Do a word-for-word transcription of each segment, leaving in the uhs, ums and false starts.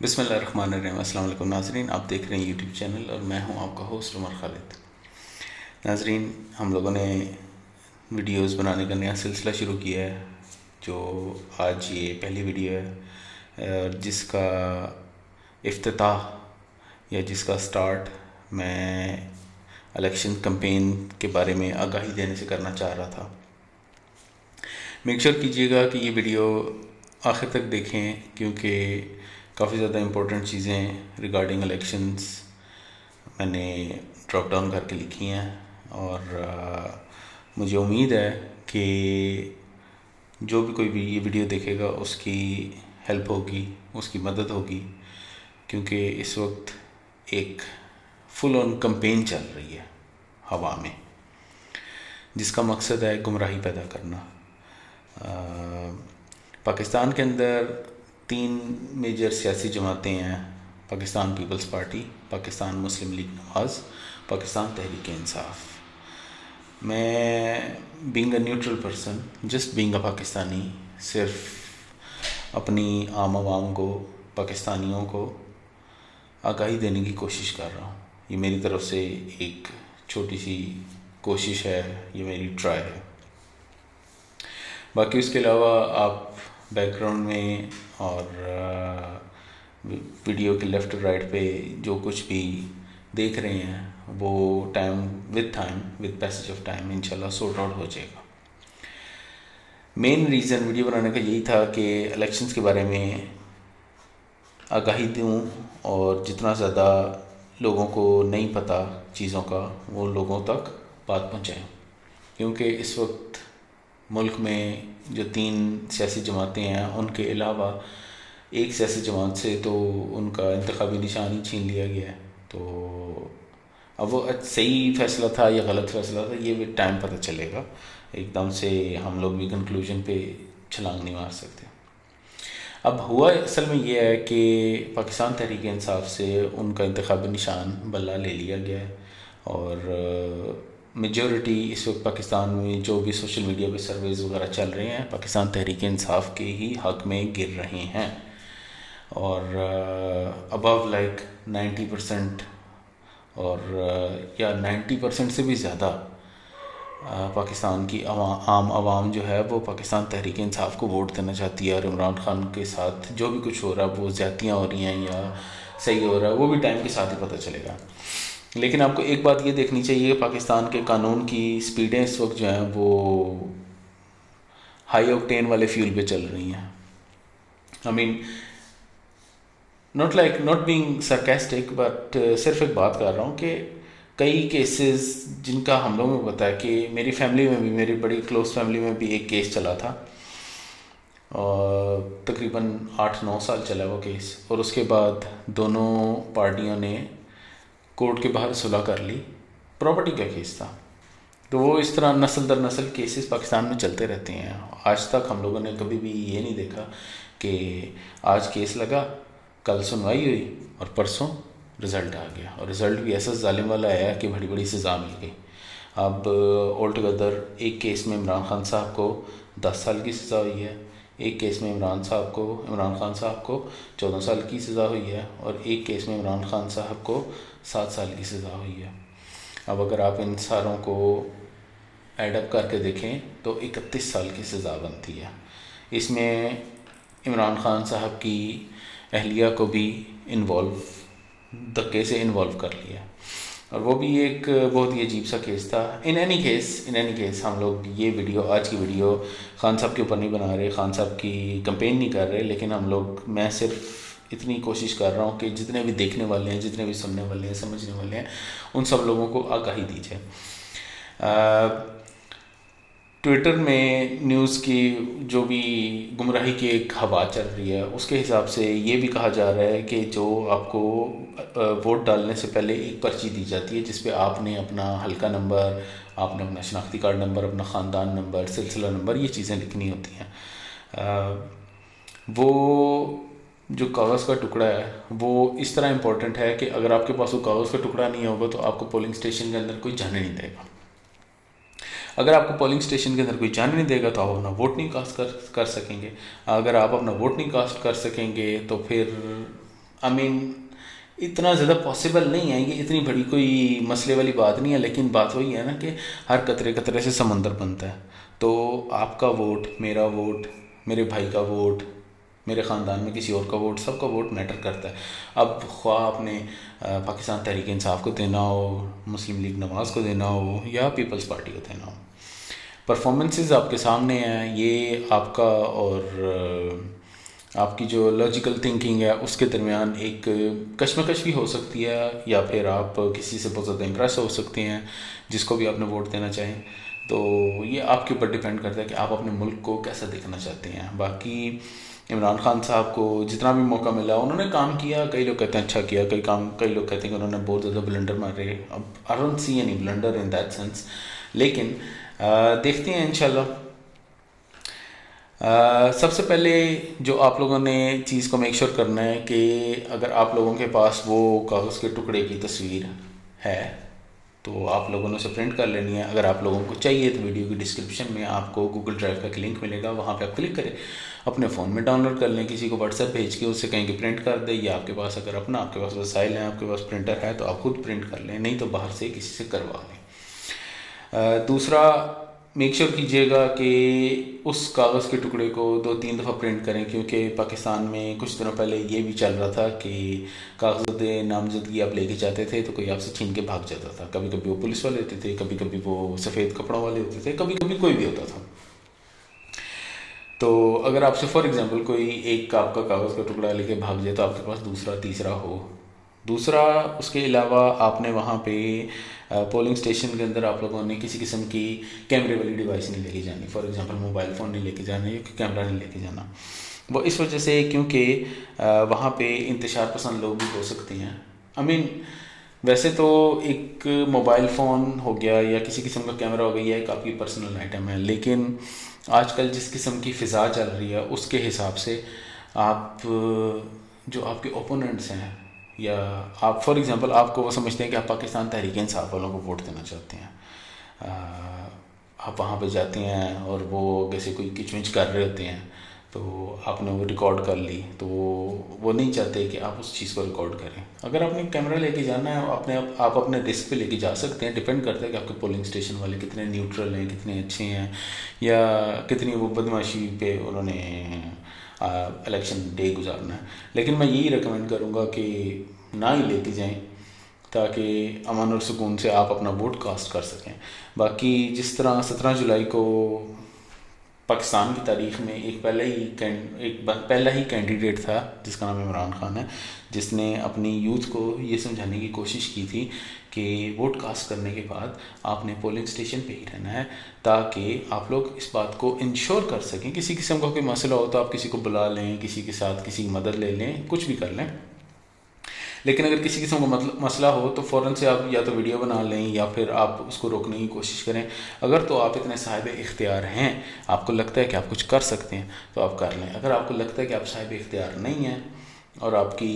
बिस्मिल्लाहिर्रहमानिर्रहीम। अस्सलाम वालेकुम नाज़रीन, आप देख रहे हैं यूट्यूब चैनल और मैं हूं आपका होस्ट उमर खालिद। नाज़रीन, हम लोगों ने वीडियोस बनाने का नया सिलसिला शुरू किया है, जो आज ये पहली वीडियो है जिसका इफ्तिताह या जिसका स्टार्ट मैं इलेक्शन कैंपेन के बारे में आगाही देने से करना चाह रहा था। मेक श्योर कीजिएगा कि ये वीडियो आखिर तक देखें, क्योंकि काफ़ी ज़्यादा इम्पोर्टेंट चीज़ें रिगार्डिंग इलेक्शंस मैंने ड्रॉप डाउन करके लिखी हैं और आ, मुझे उम्मीद है कि जो भी कोई भी ये वीडियो देखेगा उसकी हेल्प होगी, उसकी मदद होगी, क्योंकि इस वक्त एक फुल ऑन कैंपेन चल रही है हवा में, जिसका मकसद है गुमराही पैदा करना। आ, पाकिस्तान के अंदर तीन मेजर सियासी जमातें हैं: Pakistan Peoples Party, Pakistan Muslim League Nawaz, Pakistan Tehreek Insaf. मैं being a neutral person, just being a Pakistani, सिर्फ अपनी आम आवाम को, पाकिस्तानियों को आगाही देने की कोशिश कर रहा हूँ। ये मेरी तरफ से एक छोटी सी कोशिश है, ये मेरी ट्राई है। बाकी उसके अलावा आप बैकग्राउंड में और वीडियो के लेफ़्ट और राइट पे जो कुछ भी देख रहे हैं वो time with time with passage of time इंशाल्लाह सॉर्ट आउट हो जाएगा। मेन रीज़न वीडियो बनाने का यही था कि इलेक्शंस के बारे में आगाही दूँ और जितना ज़्यादा लोगों को नहीं पता चीज़ों का वो लोगों तक बात पहुँचाएँ, क्योंकि इस वक्त मुल्क में जो तीन सियासी जमातें हैं उनके अलावा एक सियासी जमात से तो उनका इंतखाबी निशान ही छीन लिया गया है। तो अब वो सही फ़ैसला था या गलत फ़ैसला था ये भी टाइम पता चलेगा। एकदम से हम लोग भी कंक्लूजन पे छलांग नहीं मार सकते। अब हुआ असल में ये है कि पाकिस्तान तहरीक इंसाफ से उनका इंतखाबी निशान बल्ला ले लिया गया है और मेजॉरिटी इस वक्त पाकिस्तान में जो भी सोशल मीडिया पे सर्वेज़ वगैरह चल रहे हैं पाकिस्तान तहरीक इंसाफ के ही हक़ में गिर रहे हैं और above like ninety percent uh uh, या नाइन्टी परसेंट से भी ज़्यादा uh, पाकिस्तान की आम आवाम जो है वो पाकिस्तान तहरीक इंसाफ को वोट देना चाहती है और इमरान खान के साथ जो भी कुछ हो रहा है वो ज़्यादतियाँ हो रही हैं या सही हो रहा है वो भी टाइम के साथ ही पता चलेगा। लेकिन आपको एक बात ये देखनी चाहिए, पाकिस्तान के कानून की स्पीडें इस वक्त जो हैं वो हाई ऑक्टेन वाले फ्यूल पे चल रही हैं। I mean not like not being sarcastic, but सिर्फ एक बात कर रहा हूँ कि कई केसेस जिनका हम लोगों को पता है कि मेरी फैमिली में भी, मेरी बड़ी क्लोज फैमिली में भी एक केस चला था और तकरीबन आठ नौ साल चला वो केस, और उसके बाद दोनों पार्टियों ने कोर्ट के बाहर सुलह कर ली। प्रॉपर्टी का केस था। तो वो इस तरह नस्ल दर नस्ल केसेस पाकिस्तान में चलते रहते हैं। आज तक हम लोगों ने कभी भी ये नहीं देखा कि आज केस लगा, कल सुनवाई हुई और परसों रिज़ल्ट आ गया, और रिज़ल्ट भी ऐसा जालिम वाला आया कि बड़ी बड़ी सज़ा मिल गई। अब ऑल टुगेदर एक केस में इमरान खान साहब को दस साल की सज़ा हुई है, एक केस में इमरान साहब को इमरान खान साहब को चौदह साल की सज़ा हुई है और एक केस में इमरान खान साहब को सात साल की सज़ा हुई है। अब अगर आप इन सारों को एडअप करके देखें तो इकतीस साल की सज़ा बनती है। इसमें इमरान खान साहब की अहलिया को भी इन्वॉल्व धक्के से इन्वॉल्व कर लिया और वो भी एक बहुत ही अजीब सा केस था। In any case in any case हम लोग ये वीडियो, आज की वीडियो खान साहब के ऊपर नहीं बना रहे, खान साहब की कैंपेन नहीं कर रहे, लेकिन हम लोग मैं सिर्फ इतनी कोशिश कर रहा हूँ कि जितने भी देखने वाले हैं, जितने भी सुनने वाले हैं, समझने वाले हैं, उन सब लोगों को आगाही दी जाए। ट्विटर में न्यूज़ की जो भी गुमराही की एक हवा चल रही है उसके हिसाब से ये भी कहा जा रहा है कि जो आपको वोट डालने से पहले एक पर्ची दी जाती है जिस पे आपने अपना हल्का नंबर, आपने अपना शनाख्ती कार्ड नंबर, अपना ख़ानदान नंबर, सिलसिला नंबर, ये चीज़ें लिखनी होती हैं। वो जो कागज़ का टुकड़ा है वो इस तरह इम्पोर्टेंट है कि अगर आपके पास वो कागज़ का टुकड़ा नहीं होगा तो आपको पोलिंग स्टेशन के अंदर कोई जाने नहीं देगा। अगर आपको पोलिंग स्टेशन के अंदर कोई जाने नहीं देगा तो आप अपना वोट नहीं कास्ट कर कर सकेंगे। अगर आप अपना वोट नहीं कास्ट कर सकेंगे तो फिर आई मीन इतना ज़्यादा पॉसिबल नहीं है, ये इतनी बड़ी कोई मसले वाली बात नहीं है, लेकिन बात वही है ना कि हर कतरे कतरे से समंदर बनता है। तो आपका वोट, मेरा वोट, मेरे भाई का वोट, मेरे ख़ानदान में किसी और का वोट, सबका वोट मैटर करता है। अब ख्वाह आपने पाकिस्तान तहरीक इंसाफ को देना हो, मुस्लिम लीग नवाज़ को देना हो, या पीपल्स पार्टी को देना हो, परफॉर्मेंसेस आपके सामने हैं। ये आपका और आपकी जो लॉजिकल थिंकिंग है उसके दरमियान एक कश्मकश भी हो सकती है, या फिर आप किसी से बहुत ज़्यादा इम्प्रेस हो सकते हैं जिसको भी आपने वोट देना चाहें। तो ये आपके ऊपर डिपेंड करता है कि आप अपने मुल्क को कैसा देखना चाहते हैं। बाकी इमरान खान साहब को जितना भी मौका मिला उन्होंने काम किया। कई लोग कहते हैं अच्छा किया, कई काम कई लोग कहते हैं कि उन्होंने बहुत ज़्यादा ब्लंडर मारे। अब I don't see any blunder in that sense, लेकिन आ, देखते हैं इंशाल्लाह। Uh, सबसे पहले जो आप लोगों ने चीज़ को मेक श्योर करना है कि अगर आप लोगों के पास वो कागज़ के टुकड़े की तस्वीर है तो आप लोगों ने उसे प्रिंट कर लेनी है। अगर आप लोगों को चाहिए तो वीडियो की डिस्क्रिप्शन में आपको गूगल ड्राइव का एक लिंक मिलेगा, वहाँ पे आप क्लिक करें, अपने फ़ोन में डाउनलोड कर लें, किसी को व्हाट्सएप भेज के उससे कहीं कि प्रिंट कर दे, या आपके पास अगर अपना आपके पास वसाइल हैं, आपके पास प्रिंटर है तो आप खुद प्रिंट कर लें, नहीं तो बाहर से किसी से करवा लें। दूसरा, मेक श्योर कीजिएगा कि उस कागज़ के टुकड़े को दो तीन दफ़ा प्रिंट करें, क्योंकि पाकिस्तान में कुछ दिनों पहले ये भी चल रहा था कि कागज़ नामजदगी आप लेके जाते थे तो कोई आपसे छीन के भाग जाता था। कभी कभी वो पुलिस वाले होते थे, कभी कभी वो सफ़ेद कपड़ों वाले होते थे, कभी कभी कोई भी होता था। तो अगर आपसे फॉर एग्ज़ाम्पल कोई एक आपका कागज़ का टुकड़ा लेके भाग जाए तो आपके पास दूसरा तीसरा हो। दूसरा, उसके अलावा आपने वहाँ पे पोलिंग स्टेशन के अंदर आप लोगों ने किसी किस्म की कैमरे वाली डिवाइस नहीं लेके जानी। फॉर एग्जांपल मोबाइल फ़ोन नहीं लेके जाना, या कैमरा नहीं लेके जाना। वो इस वजह से क्योंकि वहाँ पे इंतशार पसंद लोग भी हो सकते हैं। आई मीन वैसे तो एक मोबाइल फ़ोन हो गया या किसी किस्म का कैमरा हो गया, एक आपकी पर्सनल आइटम है, लेकिन आजकल जिस किस्म की फ़िज़ा चल रही है उसके हिसाब से आप जो आपके ओपोनेंट्स हैं, या आप फॉर एग्ज़ाम्पल आपको वो समझते हैं कि आप पाकिस्तान तहरीक इंसाफ वालों को वोट देना चाहते हैं, आप वहाँ पे जाते हैं और वो जैसे कोई किचमिच कर रहे होते हैं तो आपने वो रिकॉर्ड कर ली, तो वो नहीं चाहते कि आप उस चीज़ को रिकॉर्ड करें। अगर आपने कैमरा लेके जाना है अपने आप अपने रिस्क पे लेके जा सकते हैं। डिपेंड करता है कि आपके पोलिंग स्टेशन वाले कितने न्यूट्रल हैं, कितने अच्छे हैं, या कितनी वो बदमाशी पे उन्होंने इलेक्शन डे गुजारना है। लेकिन मैं यही रिकमेंड करूँगा कि ना ही लेके जाएं, ताकि अमन और सुकून से आप अपना वोट कास्ट कर सकें। बाकी जिस तरह सत्रह जुलाई को पाकिस्तान की तारीख़ में एक पहले ही एक पहला ही कैंडिडेट था जिसका नाम इमरान खान है, जिसने अपनी यूथ को ये समझाने की कोशिश की थी कि वोट कास्ट करने के बाद आपने पोलिंग स्टेशन पे ही रहना है, ताकि आप लोग इस बात को इंश्योर कर सकें किसी किस्म का कोई मसला हो तो आप किसी को बुला लें, किसी के साथ किसी की मदद ले लें, कुछ भी कर लें। लेकिन अगर किसी किस्म का मसला हो तो फ़ौरन से आप या तो वीडियो बना लें या फिर आप उसको रोकने की कोशिश करें। अगर तो आप इतने साहिब इख्तियार हैं, आपको लगता है कि आप कुछ कर सकते हैं तो आप कर लें। अगर आपको लगता है कि आप साहिब इख्तियार नहीं हैं और आपकी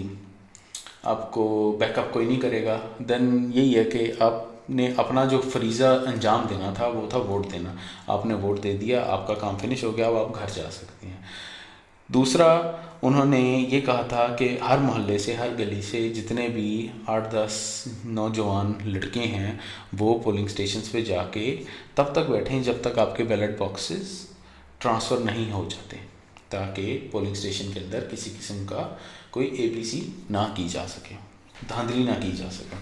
आपको बैकअप कोई नहीं करेगा, देन यही है कि आपने अपना जो फरीज़ा अंजाम देना था वो था वोट देना। आपने वोट दे दिया, आपका काम फिनिश हो गया, अब आप घर जा सकते हैं। दूसरा, उन्होंने ये कहा था कि हर मोहल्ले से, हर गली से जितने भी आठ दस नौजवान लड़के हैं वो पोलिंग स्टेशंस पे जाके तब तक बैठें जब तक आपके बैलेट बॉक्सेस ट्रांसफ़र नहीं हो जाते, ताकि पोलिंग स्टेशन के अंदर किसी किस्म का कोई एबीसी ना की जा सके, धांधली ना की जा सके।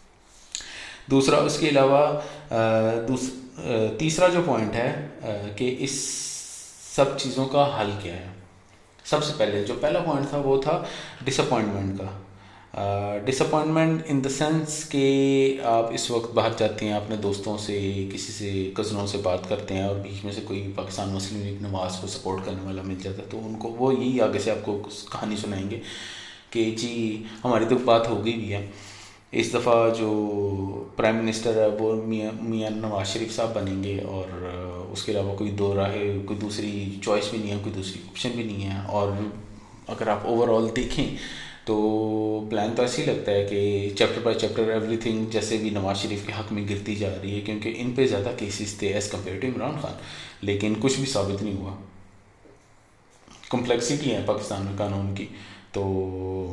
दूसरा, उसके अलावा दूस, तीसरा जो पॉइंट है कि इस सब चीज़ों का हल क्या है। सबसे पहले जो पहला पॉइंट था वो था डिसअपॉइंटमेंट का। डिसअपॉइंटमेंट इन द सेंस कि आप इस वक्त बाहर जाते हैं, अपने दोस्तों से, किसी से, कज़नों से बात करते हैं और बीच में से कोई पाकिस्तान मुस्लिम लीग नवाज़ को सपोर्ट करने वाला मिल जाता है, तो उनको वो यही आगे से आपको कहानी सुनाएंगे कि जी हमारी तो बात हो गई भी है, इस दफ़ा जो प्राइम मिनिस्टर है वो मियाँ मियाँ नवाज शरीफ साहब बनेंगे और उसके अलावा कोई दो राह, कोई दूसरी चॉइस भी नहीं है, कोई दूसरी ऑप्शन भी नहीं है। और अगर आप ओवरऑल देखें तो प्लान तो ऐसे ही लगता है कि चैप्टर बाय चैप्टर एवरीथिंग जैसे भी नवाज शरीफ के हक़ में गिरती जा रही है, क्योंकि इन पे ज़्यादा केसेस थे as compare to Imran Khan, लेकिन कुछ भी साबित नहीं हुआ। कॉम्प्लेक्सिटी है पाकिस्तान में कानून की, तो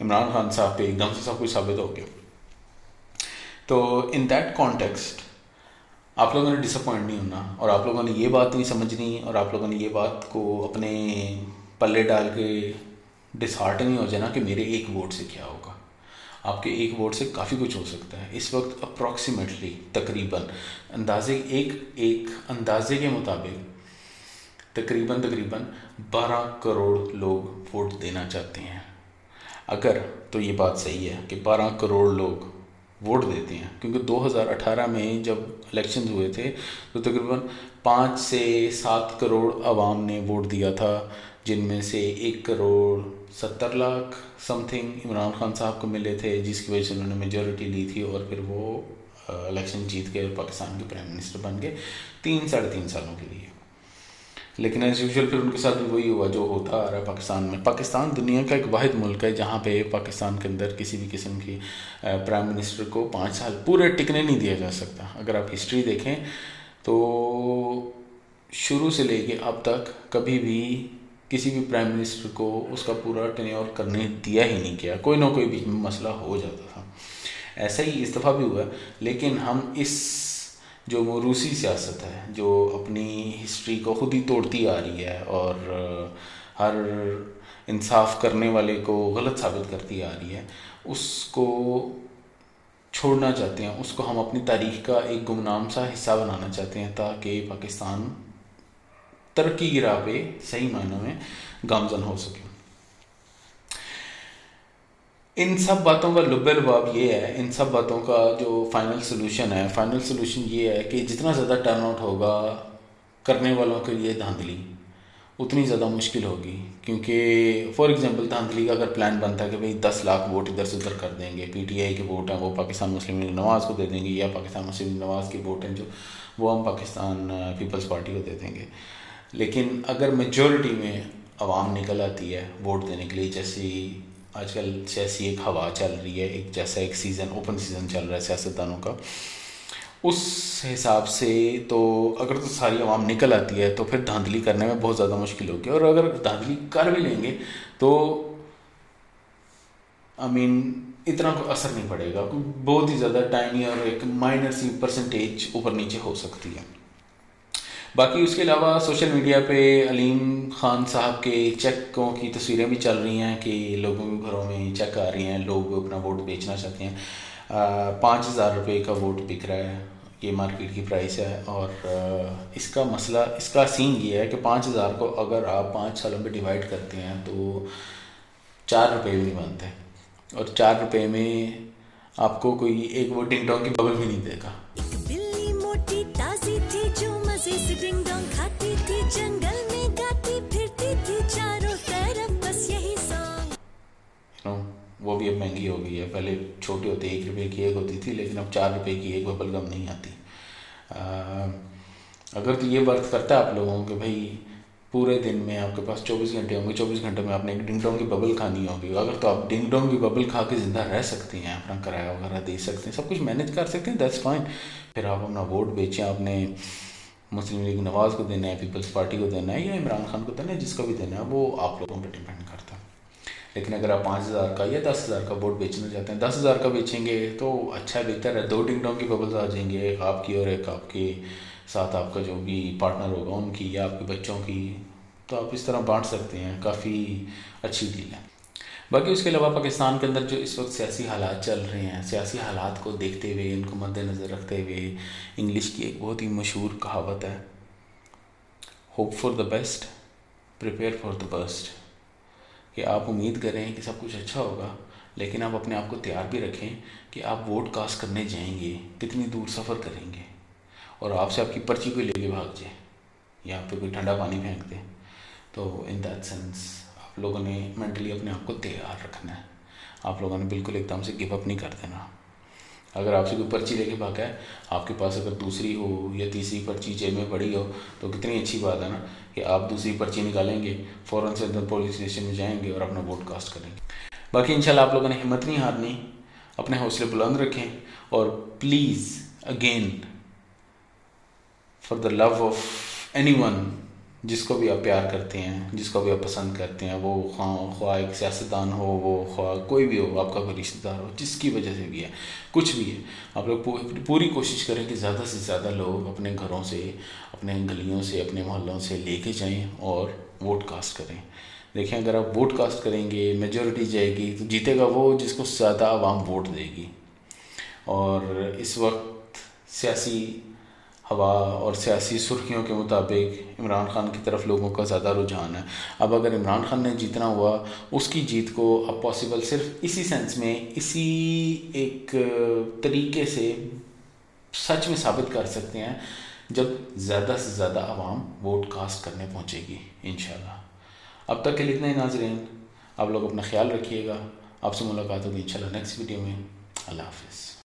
इमरान खान साहब पे एकदम से सब कुछ साबित हो गया। तो इन दैट कॉन्टेक्स्ट आप लोगों ने डिसअपॉइंट नहीं होना, और आप लोगों ने ये बात नहीं समझनी, और आप लोगों ने ये बात को अपने पल्ले डाल के डिसहार्ट नहीं हो जाना कि मेरे एक वोट से क्या होगा। आपके एक वोट से काफ़ी कुछ हो सकता है। इस वक्त अप्रॉक्सीमेटली तकरीबन अंदाजे एक एक अंदाजे के मुताबिक तकरीबन तकरीबन बारह करोड़ लोग वोट देना चाहते हैं। अगर तो ये बात सही है कि बारह करोड़ लोग वोट देते हैं, क्योंकि दो हज़ार अठारह में जब इलेक्शंस हुए थे तो तकरीबन पाँच से सात करोड़ आवाम ने वोट दिया था, जिनमें से एक करोड़ सत्तर लाख समथिंग इमरान खान साहब को मिले थे, जिसकी वजह से उन्होंने मेजॉरिटी ली थी और फिर वो इलेक्शन जीत गए और पाकिस्तान के प्राइम मिनिस्टर बन गए तीन साढ़े तीन सालों के लिए। लेकिन एज यूजुअल फिर उनके साथ भी वही हुआ जो होता आ रहा है पाकिस्तान में। पाकिस्तान दुनिया का एक वाहिद मुल्क है जहाँ पे पाकिस्तान के अंदर किसी भी किस्म की प्राइम मिनिस्टर को पाँच साल पूरे टिकने नहीं दिया जा सकता। अगर आप हिस्ट्री देखें तो शुरू से लेके अब तक कभी भी किसी भी प्राइम मिनिस्टर को उसका पूरा टेन्योर करने दिया ही नहीं गया, कोई ना कोई बीच में मसला हो जाता था। ऐसा ही इस दफ़ा भी हुआ, लेकिन हम इस जो मोरूसी सियासत है जो अपनी हिस्ट्री को खुद ही तोड़ती आ रही है और हर इंसाफ करने वाले को गलत साबित करती आ रही है, उसको छोड़ना चाहते हैं, उसको हम अपनी तारीख का एक गुमनाम सा हिस्सा बनाना चाहते हैं ताकि पाकिस्तान तरक्की की राह पे सही मायनों में गामजन हो सके। इन सब बातों का लुब्बे लुबाब ये है, इन सब बातों का जो फाइनल सोल्यूशन है फाइनल सोल्यूशन ये है कि जितना ज़्यादा टर्न आउट होगा करने वालों के लिए धांधली उतनी ज़्यादा मुश्किल होगी। क्योंकि फॉर एग्जांपल धांधली का अगर प्लान बनता है कि भाई दस लाख वोट इधर से उधर कर देंगे, पीटीआई के वोट हैं वो पाकिस्तान मुस्लिम लीग नवाज़ को दे देंगे, या पाकिस्तान मुस्लिम लीग नवाज़ के वोट हैं जो वो हम पाकिस्तान पीपल्स पार्टी को दे देंगे। लेकिन अगर मेजॉरिटी में आवाम निकल आती है वोट देने के लिए, जैसी आजकल सियासी एक हवा चल रही है, एक जैसा एक सीज़न ओपन सीज़न चल रहा है सियासतदानों का, उस हिसाब से तो अगर तो सारी आवाम निकल आती है तो फिर धांधली करने में बहुत ज़्यादा मुश्किल होगी। और अगर धांधली कर भी लेंगे तो आई मीन इतना कोई असर नहीं पड़ेगा, बहुत ही ज़्यादा टाइनी और एक माइनर सी परसेंटेज ऊपर नीचे हो सकती है। बाकी उसके अलावा सोशल मीडिया पे अलीम खान साहब के चेकों की तस्वीरें भी चल रही हैं कि लोगों के घरों में चेक आ रही हैं, लोग अपना वोट बेचना चाहते हैं। पाँच हज़ार रुपये का वोट बिक रहा है, ये मार्केट की प्राइस है। और आ, इसका मसला इसका सीन ये है कि पाँच हज़ार को अगर आप पाँच सालों में डिवाइड करते हैं तो चार रुपये भी नहीं बनते, और चार रुपये में आपको कोई एक वो डिंग डोंग की बबल भी नहीं देगा। बिल्ली मोटी ताजी थी जो मजे से डिंग डोंग खाती थी, जंगल में गाती फिरती थी चारों तरफ बस यही सॉन्ग। यू नो वो भी अब महंगी हो गई है। पहले छोटे होते एक रुपये की एक होती थी, लेकिन अब चार रुपये की एक बबल गम नहीं आती। आ, अगर तो ये बर्थ करता है आप लोगों के भाई पूरे दिन में आपके पास चौबीस घंटे होंगे, चौबीस घंटे में आपने एक डिंग डोंग की बबल खानी होगी, अगर तो आप डिंग डोंग की बबल खा के ज़िंदा रह सकते हैं, अपना किराया वगैरह दे सकते हैं, सब कुछ मैनेज कर सकते हैं, दैट्स फाइन। फिर आप अपना वोट बेचें, आपने मुस्लिम लीग नवाज़ को देना है, पीपल्स पार्टी को देना है या इमरान खान को देना है, जिसको भी देना है वो आप लोगों पर डिपेंड करता है। लेकिन अगर आप पाँच हज़ार का या दस हज़ार का वोट बेचना चाहते हैं, दस हज़ार का बेचेंगे तो अच्छा बेहतर है, दो डिंग डोंग की बबल्स आ जाएंगे, एक आपकी और एक आपके साथ आपका जो भी पार्टनर होगा उनकी या आपके बच्चों की, तो आप इस तरह बांट सकते हैं, काफ़ी अच्छी डील है। बाकी उसके अलावा पाकिस्तान के अंदर जो इस वक्त सियासी हालात चल रहे हैं, सियासी हालात को देखते हुए, इनको मद्देनज़र रखते हुए इंग्लिश की एक बहुत ही मशहूर कहावत है, hope for the best prepare for the burst, कि आप उम्मीद करें कि सब कुछ अच्छा होगा, लेकिन आप अपने आप को तैयार भी रखें कि आप वोट कास्ट करने जाएंगे, कितनी दूर सफ़र करेंगे, और आपसे आपकी पर्ची कोई लेके भाग जाए या आप पे कोई ठंडा पानी फेंक दे। तो इन दैट सेंस आप लोगों ने मेंटली अपने आप को तैयार रखना है। आप लोगों ने बिल्कुल एकदम से गिव अप नहीं कर देना। अगर आपसे कोई पर्ची लेके भागा है, आपके पास अगर दूसरी हो या तीसरी पर्ची जेब में पड़ी हो तो कितनी अच्छी बात है ना कि आप दूसरी पर्ची निकालेंगे, फ़ौरन से अंदर पुलिस स्टेशन में जाएंगे और अपना वोट कास्ट करेंगे। बाकी इंशाल्लाह आप लोगों ने हिम्मत नहीं हारनी, अपने हौसले बुलंद रखें, और please again for the love of anyone जिसको भी आप प्यार करते हैं, जिसको भी आप पसंद करते हैं, वो ख्वाह एक सियासतदान हो, वो ख्वाह कोई भी हो, आपका कोई रिश्तेदार हो, जिसकी वजह से भी है, कुछ भी है, आप लोग पूरी कोशिश करें कि ज़्यादा से ज़्यादा लोग अपने घरों से, अपने गलियों से, अपने मोहल्लों से लेके जाएं और वोट कास्ट करें। देखें, अगर आप वोट कास्ट करेंगे, मेजॉरिटी जाएगी तो जीतेगा वो जिसको ज़्यादा आवाम वोट देगी। और इस वक्त सियासी हवा और सियासी सुर्खियों के मुताबिक इमरान खान की तरफ लोगों का ज़्यादा रुझान है। अब अगर इमरान खान ने जीतना हुआ, उसकी जीत को अब पॉसिबल सिर्फ इसी सेंस में, इसी एक तरीके से सच में साबित कर सकते हैं जब ज़्यादा से ज़्यादा आवाम वोट कास्ट करने पहुंचेगी इंशाल्लाह। अब तक के लिए इतना ही नाज़रीन, आप लोग अपना ख्याल रखिएगा। आपसे मुलाकात होगी इंशाल्लाह नेक्स्ट वीडियो में। अल्लाह हाफ़िज़।